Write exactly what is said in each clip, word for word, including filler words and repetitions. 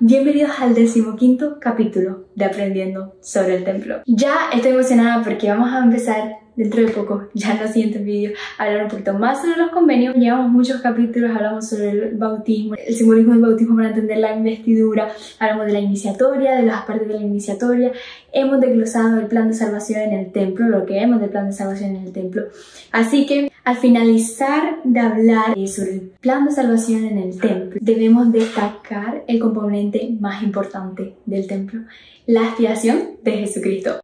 Bienvenidos al decimoquinto capítulo de Aprendiendo sobre el Templo. Ya estoy emocionada porque vamos a empezar dentro de poco, ya en los siguientes vídeos, a hablar un poquito más sobre los convenios. Llevamos muchos capítulos, hablamos sobre el bautismo, el simbolismo del bautismo para entender la investidura, hablamos de la iniciatoria, de las partes de la iniciatoria, hemos desglosado el plan de salvación en el templo, lo que vemos del plan de salvación en el templo. Así que al finalizar de hablar sobre el plan de salvación en el templo, debemos destacar el componente más importante del templo, la expiación de Jesucristo.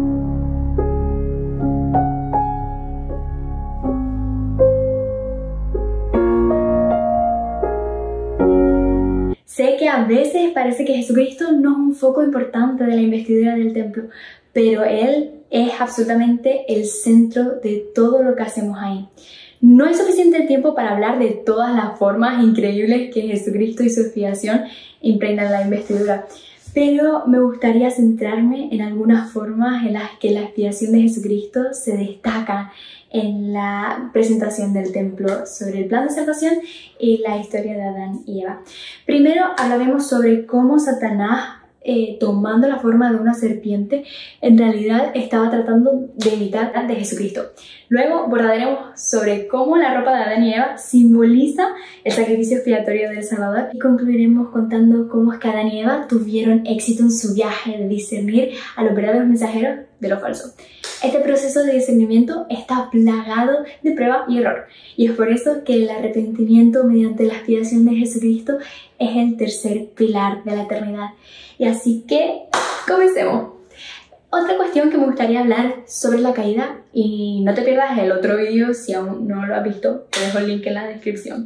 Sé que a veces parece que Jesucristo no es un foco importante de la investidura del templo, pero Él es absolutamente el centro de todo lo que hacemos ahí. No hay suficiente tiempo para hablar de todas las formas increíbles que Jesucristo y su expiación impregnan la investidura, pero me gustaría centrarme en algunas formas en las que la expiación de Jesucristo se destaca en la presentación del templo sobre el plan de salvación y la historia de Adán y Eva. Primero hablaremos sobre cómo Satanás, eh, tomando la forma de una serpiente, en realidad estaba tratando de imitar a Jesucristo. Luego abordaremos sobre cómo la ropa de Adán y Eva simboliza el sacrificio expiatorio del Salvador y concluiremos contando cómo es que Adán y Eva tuvieron éxito en su viaje de discernir a los verdaderos mensajeros de lo falso. Este proceso de discernimiento está plagado de prueba y error, y es por eso que el arrepentimiento mediante la expiación de Jesucristo es el tercer pilar de la eternidad. Y así que, comencemos. Otra cuestión que me gustaría hablar sobre la caída, y no te pierdas el otro vídeo si aún no lo has visto, te dejo el link en la descripción,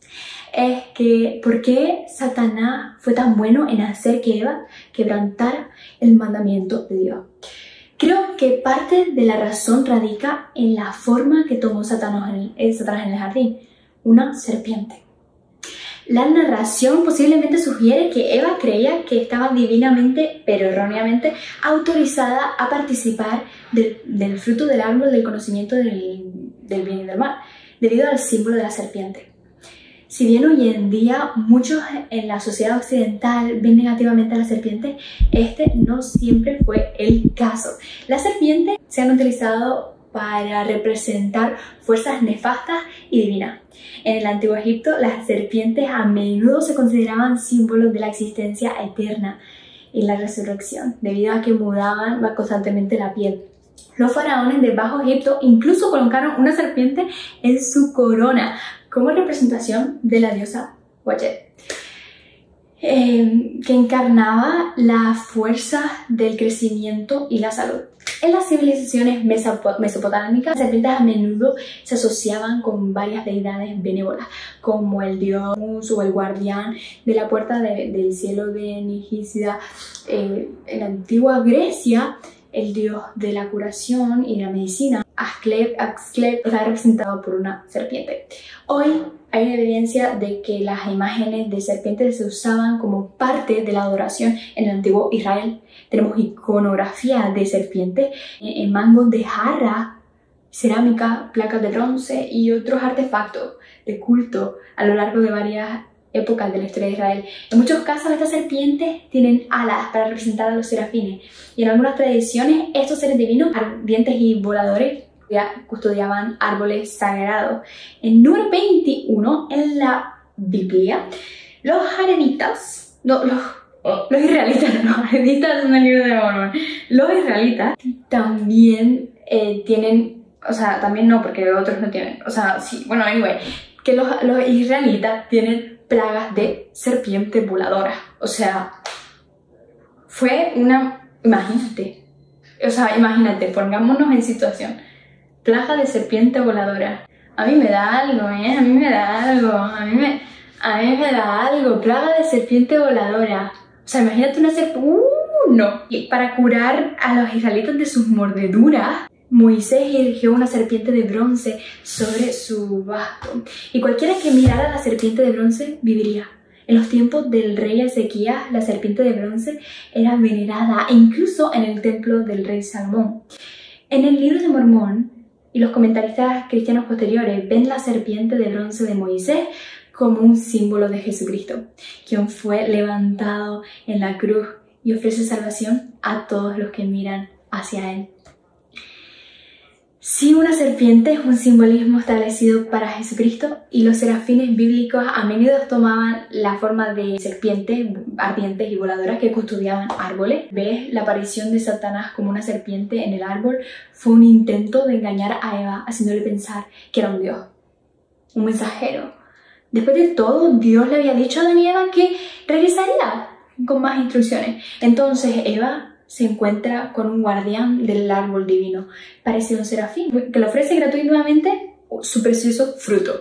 es que ¿por qué Satanás fue tan bueno en hacer que Eva quebrantara el mandamiento de Dios? Creo que parte de la razón radica en la forma que tomó Satanás en el, Satanás en el jardín, una serpiente. La narración posiblemente sugiere que Eva creía que estaba divinamente, pero erróneamente, autorizada a participar del, del fruto del árbol del conocimiento del, del bien y del mal, debido al símbolo de la serpiente. Si bien hoy en día muchos en la sociedad occidental ven negativamente a la serpiente, este no siempre fue el caso. Las serpientes se han utilizado para representar fuerzas nefastas y divinas. En el Antiguo Egipto, las serpientes a menudo se consideraban símbolos de la existencia eterna y la resurrección, debido a que mudaban constantemente la piel. Los faraones de Bajo Egipto incluso colocaron una serpiente en su corona como representación de la diosa Wachet, eh, que encarnaba la fuerza del crecimiento y la salud. En las civilizaciones mesopotámicas, las serpientes a menudo se asociaban con varias deidades benévolas, como el dios o el guardián de la puerta de, del cielo de Nigísida. Eh, en la antigua Grecia, el dios de la curación y la medicina, Asclep, Asclep, está representado por una serpiente. Hoy hay evidencia de que las imágenes de serpientes se usaban como parte de la adoración en el antiguo Israel. Tenemos iconografía de serpientes en mangos de jarra, cerámica, placas de bronce y otros artefactos de culto a lo largo de varias épocas de la historia de Israel. En muchos casos estas serpientes tienen alas para representar a los serafines, y en algunas tradiciones estos seres divinos, ardientes y voladores, custodiaban árboles sagrados. En número veintiuno en la Biblia, los jareditas, no, los, los israelitas, no, los jareditas son el libro de Mormón, los israelitas también eh, tienen, o sea, también no, porque otros no tienen, o sea, sí, bueno, anyway, que los, los israelitas tienen plagas de serpientes voladoras. O sea, fue una... Imagínate. O sea, imagínate, pongámonos en situación. Plaga de serpiente voladora. A mí me da algo, ¿eh? A mí me da algo. A mí me, a mí me da algo. Plaga de serpiente voladora. O sea, imagínate una serpiente... ¡Uh! No. Y para curar a los israelitas de sus mordeduras, Moisés erigió una serpiente de bronce sobre su bastón, y cualquiera que mirara a la serpiente de bronce viviría. En los tiempos del rey Ezequías, la serpiente de bronce era venerada, e incluso en el templo del rey Salomón. En el libro de Mormón y los comentaristas cristianos posteriores ven la serpiente de bronce de Moisés como un símbolo de Jesucristo, quien fue levantado en la cruz y ofrece salvación a todos los que miran hacia Él. Sí, una serpiente es un simbolismo establecido para Jesucristo y los serafines bíblicos a menudo tomaban la forma de serpientes ardientes y voladoras que custodiaban árboles. ¿Ves? La aparición de Satanás como una serpiente en el árbol fue un intento de engañar a Eva, haciéndole pensar que era un dios, un mensajero. Después de todo, Dios le había dicho a Adán y Eva que regresaría con más instrucciones. Entonces Eva se encuentra con un guardián del árbol divino, parece un serafín, que le ofrece gratuitamente su precioso fruto.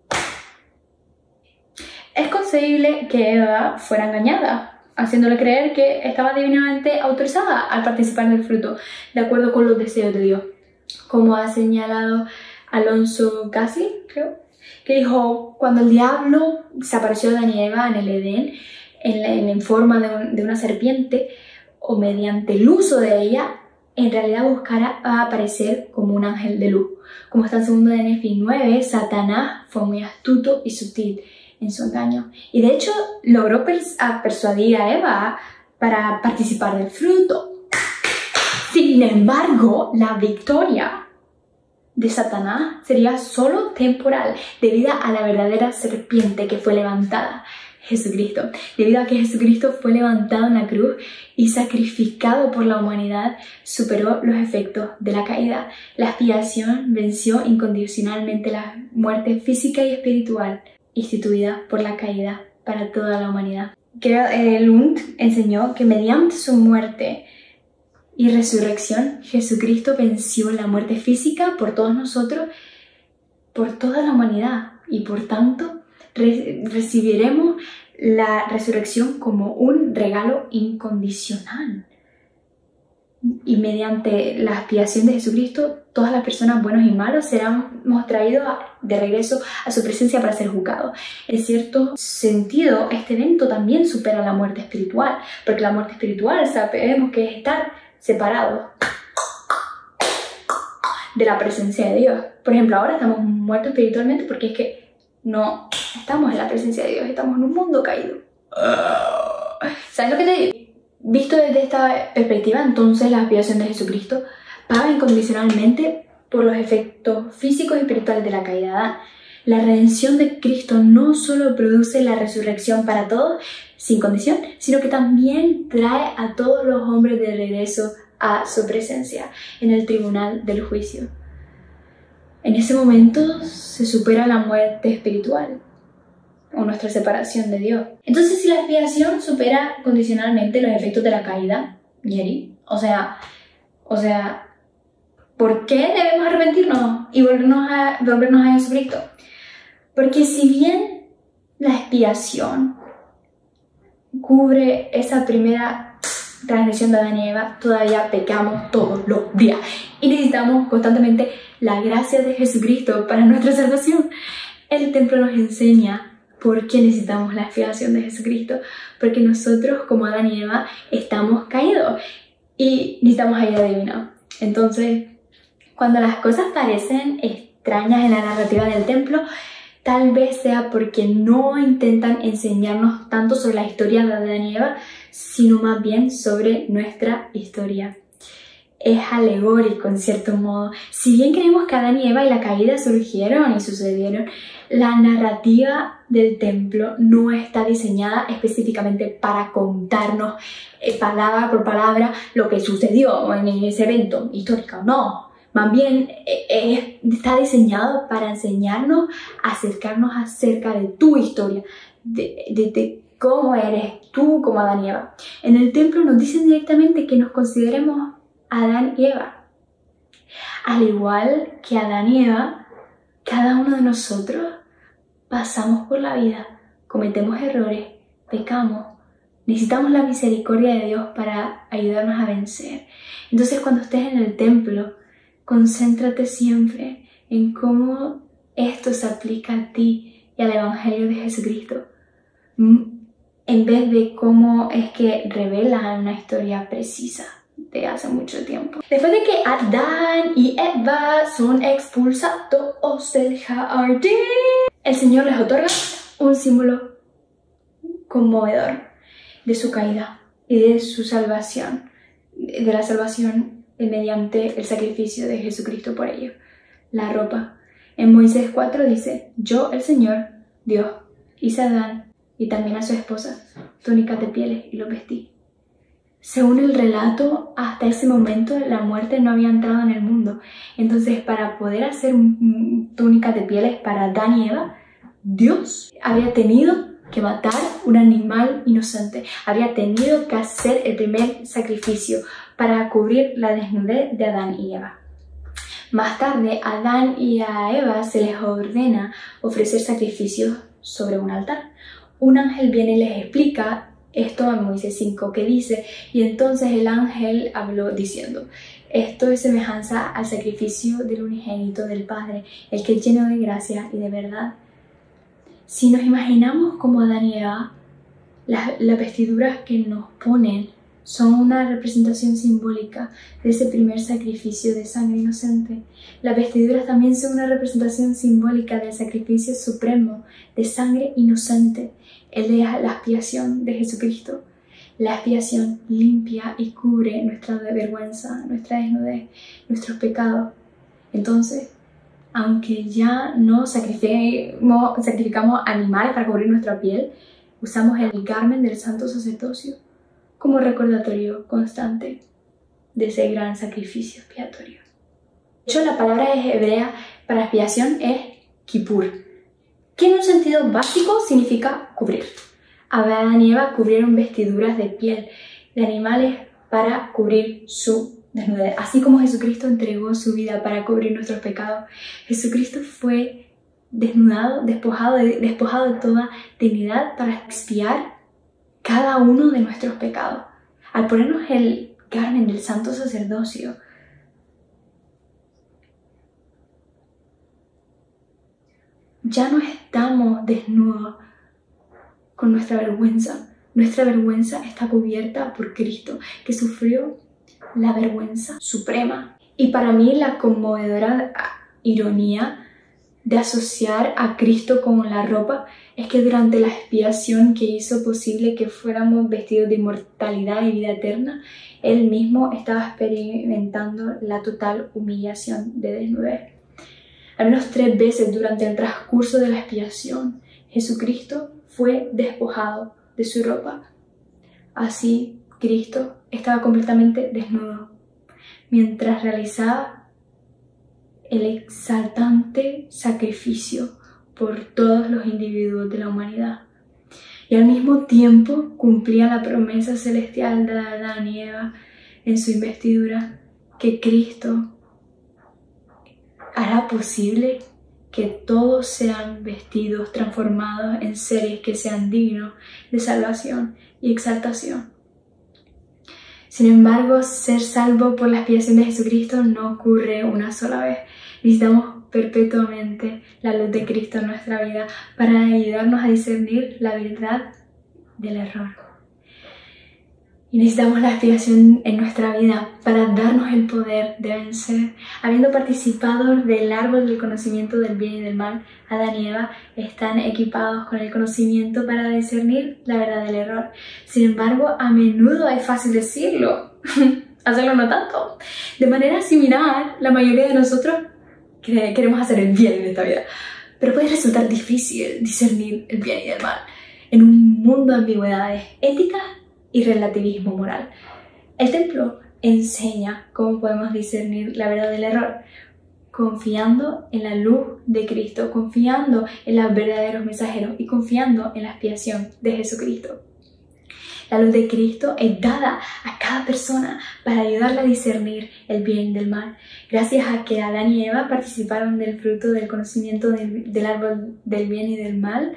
Es concebible que Eva fuera engañada, haciéndole creer que estaba divinamente autorizada al participar del fruto, de acuerdo con los deseos de Dios. Como ha señalado Alonso Gassi, creo, que dijo, cuando el diablo se apareció a Adán y Eva en el Edén, en, la, en forma de, un, de una serpiente, o mediante el uso de ella, en realidad buscara aparecer como un ángel de luz. Como está en segundo de Nefi nueve, Satanás fue muy astuto y sutil en su engaño. Y de hecho logró pers a persuadir a Eva para participar del fruto. Sin embargo, la victoria de Satanás sería solo temporal, debido a la verdadera serpiente que fue levantada, Jesucristo. Debido a que Jesucristo fue levantado en la cruz y sacrificado por la humanidad, superó los efectos de la caída. La expiación venció incondicionalmente la muerte física y espiritual instituida por la caída para toda la humanidad. Eh, Lund enseñó que mediante su muerte y resurrección, Jesucristo venció la muerte física por todos nosotros, por toda la humanidad, y por tanto Re recibiremos la resurrección como un regalo incondicional. Y mediante la expiación de Jesucristo, todas las personas buenos y malos serán traídos de regreso a su presencia para ser juzgados. En cierto sentido, este evento también supera la muerte espiritual, porque la muerte espiritual sabemos que es estar separados de la presencia de Dios. Por ejemplo, ahora estamos muertos espiritualmente porque es que no estamos en la presencia de Dios, estamos en un mundo caído. ¿Sabes lo que te digo? Visto desde esta perspectiva, entonces la expiación de Jesucristo paga incondicionalmente por los efectos físicos y espirituales de la caída de Adán. La redención de Cristo no solo produce la resurrección para todos, sin condición, sino que también trae a todos los hombres de regreso a su presencia en el tribunal del juicio. En ese momento se supera la muerte espiritual o nuestra separación de Dios. Entonces, si la expiación supera condicionalmente los efectos de la caída, Yeri, o sea, o sea, ¿por qué debemos arrepentirnos y volvernos a, volvernos a Jesucristo? Porque si bien la expiación cubre esa primera transgresión de Adán y Eva, todavía pecamos todos los días y necesitamos constantemente la gracia de Jesucristo para nuestra salvación. El templo nos enseña por qué necesitamos la expiación de Jesucristo, porque nosotros como Adán y Eva estamos caídos y necesitamos ayuda divina. Entonces, cuando las cosas parecen extrañas en la narrativa del templo, tal vez sea porque no intentan enseñarnos tanto sobre la historia de Adán y Eva, sino más bien sobre nuestra historia. Es alegórico en cierto modo. Si bien creemos que Adán y Eva y la caída surgieron y sucedieron, la narrativa del templo no está diseñada específicamente para contarnos eh, palabra por palabra lo que sucedió en ese evento histórico. No, más bien eh, está diseñado para enseñarnos, acercarnos acerca de tu historia, de, de, de cómo eres tú como Adán y Eva. En el templo nos dicen directamente que nos consideremos Adán y Eva. Al igual que Adán y Eva, cada uno de nosotros pasamos por la vida, cometemos errores, pecamos, necesitamos la misericordia de Dios para ayudarnos a vencer. Entonces, cuando estés en el templo, concéntrate siempre en cómo esto se aplica a ti y al Evangelio de Jesucristo, en vez de cómo es que revela una historia precisa de hace mucho tiempo. Después de que Adán y Eva son expulsados del jardín, el Señor les otorga un símbolo conmovedor de su caída y de su salvación, de la salvación mediante el sacrificio de Jesucristo por ello. La ropa. En Moisés cuatro dice, yo, el Señor, Dios, hice a Adán y también a su esposa túnicas de pieles y los vestí. Según el relato, hasta ese momento la muerte no había entrado en el mundo. Entonces, para poder hacer túnicas de pieles para Adán y Eva, Dios había tenido que matar un animal inocente. Había tenido que hacer el primer sacrificio para cubrir la desnudez de Adán y Eva. Más tarde, a Adán y a Eva se les ordena ofrecer sacrificios sobre un altar. Un ángel viene y les explica esto en Moisés cinco, que dice, y entonces el ángel habló diciendo, esto es semejanza al sacrificio del unigénito del Padre, el que es lleno de gracia y de verdad. Si nos imaginamos como Adán y Eva, las, las vestiduras que nos ponen son una representación simbólica de ese primer sacrificio de sangre inocente. Las vestiduras también son una representación simbólica del sacrificio supremo de sangre inocente, el de la expiación de Jesucristo. La expiación limpia y cubre nuestra vergüenza, nuestra desnudez, nuestros pecados. Entonces, aunque ya no sacrificamos, sacrificamos animales para cubrir nuestra piel, usamos el garmen del santo sacerdocio como recordatorio constante de ese gran sacrificio expiatorio. De hecho, la palabra hebrea para expiación es kippur, que en un sentido básico significa cubrir. Adán y Eva cubrieron vestiduras de piel de animales para cubrir su desnudez. Así como Jesucristo entregó su vida para cubrir nuestros pecados, Jesucristo fue desnudado, despojado de, despojado de toda dignidad para expiar cada uno de nuestros pecados. Al ponernos el garmen del santo sacerdocio, ya no estamos desnudos con nuestra vergüenza. Nuestra vergüenza está cubierta por Cristo, que sufrió la vergüenza suprema. Y para mí la conmovedora ironía de asociar a Cristo con la ropa es que durante la expiación que hizo posible que fuéramos vestidos de inmortalidad y vida eterna, Él mismo estaba experimentando la total humillación de desnudez. Al menos tres veces durante el transcurso de la expiación, Jesucristo fue despojado de su ropa. Así, Cristo estaba completamente desnudo, mientras realizaba el exaltante sacrificio por todos los individuos de la humanidad. Y al mismo tiempo cumplía la promesa celestial de Adán y Eva en su investidura, que Cristo hará posible que todos sean vestidos, transformados en seres que sean dignos de salvación y exaltación. Sin embargo, ser salvo por la expiación de Jesucristo no ocurre una sola vez. Necesitamos perpetuamente la luz de Cristo en nuestra vida para ayudarnos a discernir la verdad del error. Y necesitamos la expiación en nuestra vida para darnos el poder de vencer. Habiendo participado del árbol del conocimiento del bien y del mal, Adán y Eva están equipados con el conocimiento para discernir la verdad del error. Sin embargo, a menudo es fácil decirlo, hacerlo no tanto. De manera similar, la mayoría de nosotros queremos hacer el bien en esta vida, pero puede resultar difícil discernir el bien y el mal en un mundo de ambigüedades éticas y relativismo moral. El templo enseña cómo podemos discernir la verdad del error, confiando en la luz de Cristo, confiando en los verdaderos mensajeros y confiando en la expiación de Jesucristo. La luz de Cristo es dada a cada persona para ayudarla a discernir el bien del mal. Gracias a que Adán y Eva participaron del fruto del conocimiento del, del árbol del bien y del mal,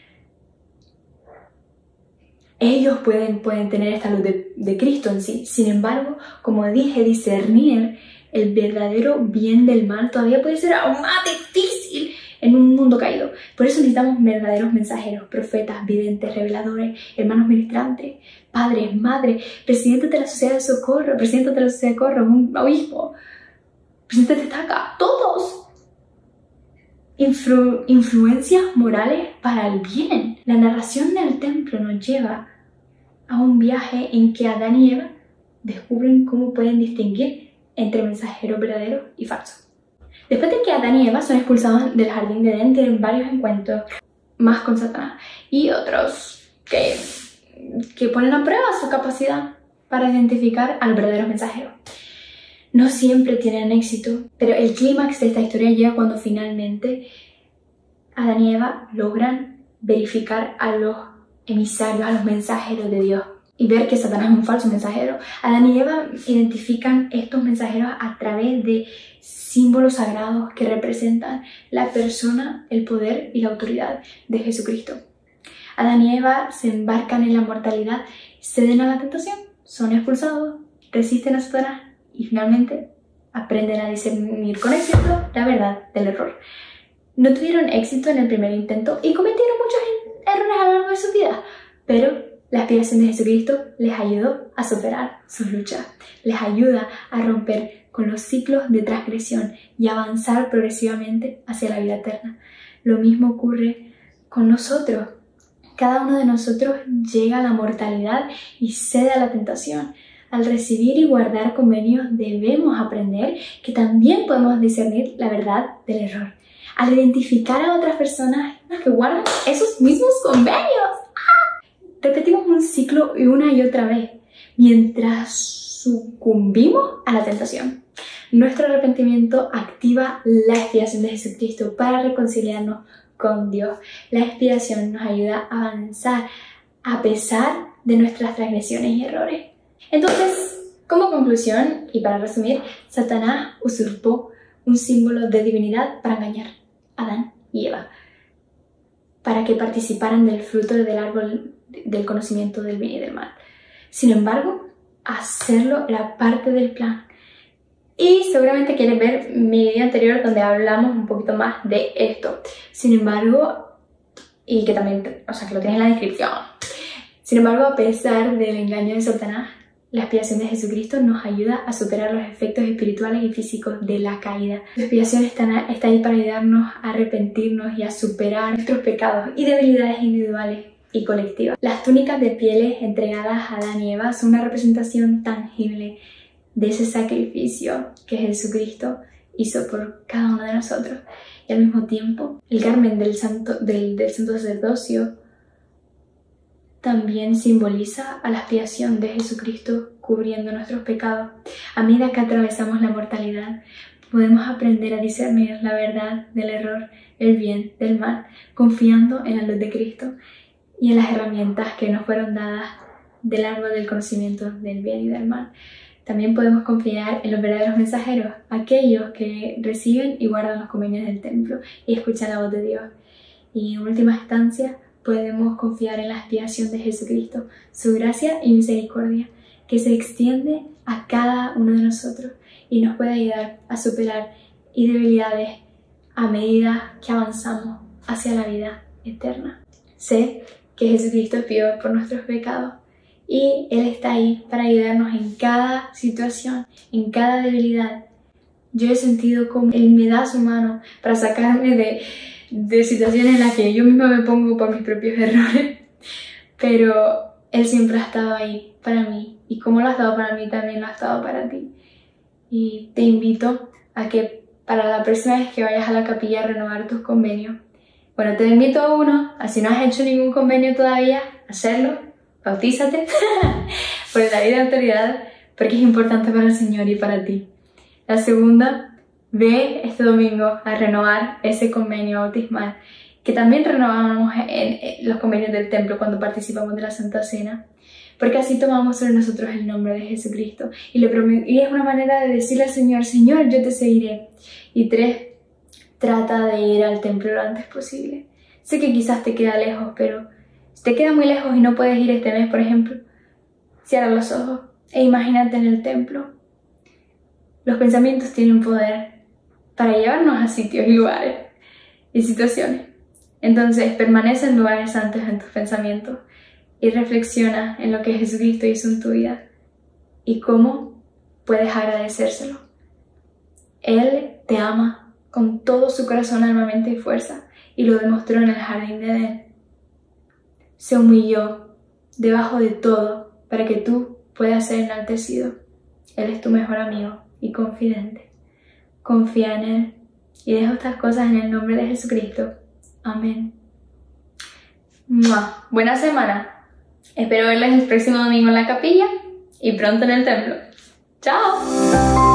ellos pueden, pueden tener esta luz de, de Cristo en sí. Sin embargo, como dije, discernir el verdadero bien del mal todavía puede ser aún más difícil en un mundo caído. Por eso necesitamos verdaderos mensajeros, profetas, videntes, reveladores, hermanos ministrantes, padres, madres, presidentes de la sociedad de socorro, presidentes de la sociedad de socorro, un obispo, presidentes de estaca, todos. influ influencias morales para el bien. La narración del templo nos lleva a un viaje en que Adán y Eva descubren cómo pueden distinguir entre mensajeros verdaderos y falsos. Después de que Adán y Eva son expulsados del jardín de Edén, tienen varios encuentros más con Satanás y otros que, que ponen a prueba su capacidad para identificar al verdadero mensajero. No siempre tienen éxito, pero el clímax de esta historia llega cuando finalmente Adán y Eva logran verificar a los emisarios, a los mensajeros de Dios y ver que Satanás es un falso mensajero. Adán y Eva identifican estos mensajeros a través de símbolos sagrados que representan la persona, el poder y la autoridad de Jesucristo. Adán y Eva se embarcan en la mortalidad, ceden a la tentación, son expulsados, resisten a Satanás y finalmente aprenden a discernir con éxito la verdad del error. No tuvieron éxito en el primer intento y cometieron muchos errores a lo largo de su vida, pero la expiación de Jesucristo les ayudó a superar sus luchas, les ayuda a romper con los ciclos de transgresión y avanzar progresivamente hacia la vida eterna. Lo mismo ocurre con nosotros. Cada uno de nosotros llega a la mortalidad y cede a la tentación. Al recibir y guardar convenios debemos aprender que también podemos discernir la verdad del error. Al identificar a otras personas que guardan esos mismos convenios, ¡ah! Repetimos un ciclo y una y otra vez mientras sucumbimos a la tentación. Nuestro arrepentimiento activa la expiación de Jesucristo para reconciliarnos con Dios. La expiación nos ayuda a avanzar a pesar de nuestras transgresiones y errores. Entonces, como conclusión y para resumir, Satanás usurpó un símbolo de divinidad para engañar a Adán y Eva, para que participaran del fruto del árbol del conocimiento del bien y del mal. Sin embargo, hacerlo era parte del plan. Y seguramente quieres ver mi video anterior donde hablamos un poquito más de esto. Sin embargo, y que también, o sea, que lo tienes en la descripción. Sin embargo, a pesar del engaño de Satanás, la expiación de Jesucristo nos ayuda a superar los efectos espirituales y físicos de la caída. La expiación está, está ahí para ayudarnos a arrepentirnos y a superar nuestros pecados y debilidades individuales y colectivas. Las túnicas de pieles entregadas a Adán y Eva son una representación tangible de ese sacrificio que Jesucristo hizo por cada uno de nosotros. Y al mismo tiempo, el carmen del santo, del, del santo sacerdocio también simboliza a la expiación de Jesucristo cubriendo nuestros pecados. A medida que atravesamos la mortalidad, podemos aprender a discernir la verdad del error, el bien del mal, confiando en la luz de Cristo y en las herramientas que nos fueron dadas del árbol del conocimiento del bien y del mal. También podemos confiar en los verdaderos mensajeros, aquellos que reciben y guardan los convenios del templo y escuchan la voz de Dios. Y en última instancia, podemos confiar en la expiación de Jesucristo, su gracia y misericordia, que se extiende a cada uno de nosotros y nos puede ayudar a superar debilidades a medida que avanzamos hacia la vida eterna. Sé que Jesucristo expió por nuestros pecados y Él está ahí para ayudarnos en cada situación, en cada debilidad. Yo he sentido como Él me da su mano para sacarme de de situaciones en las que yo misma me pongo por mis propios errores, pero Él siempre ha estado ahí para mí, y como lo ha estado para mí, también lo ha estado para ti. Y te invito a que para la próxima vez que vayas a la capilla a renovar tus convenios, bueno, te invito a uno, así no has hecho ningún convenio todavía, hacerlo, bautízate por la vida de autoridad, porque es importante para el Señor y para ti. La segunda, ve este domingo a renovar ese convenio bautismal, que también renovamos en los convenios del templo cuando participamos de la Santa Cena, porque así tomamos sobre nosotros el nombre de Jesucristo y, le y es una manera de decirle al Señor, Señor, yo te seguiré. Y tres, trata de ir al templo lo antes posible. Sé que quizás te queda lejos, pero si te queda muy lejos y no puedes ir este mes, por ejemplo, cierra los ojos e imagínate en el templo. Los pensamientos tienen poder para llevarnos a sitios y lugares y situaciones. Entonces, permanece en lugares santos en tus pensamientos y reflexiona en lo que Jesucristo hizo en tu vida y cómo puedes agradecérselo. Él te ama con todo su corazón, alma, mente y fuerza, y lo demostró en el jardín de Edén. Se humilló debajo de todo para que tú puedas ser enaltecido. Él es tu mejor amigo y confidente. Confía en Él y dejo estas cosas en el nombre de Jesucristo. Amén. ¡Mua! Buena semana. Espero verles el próximo domingo en la capilla y pronto en el templo. ¡Chao!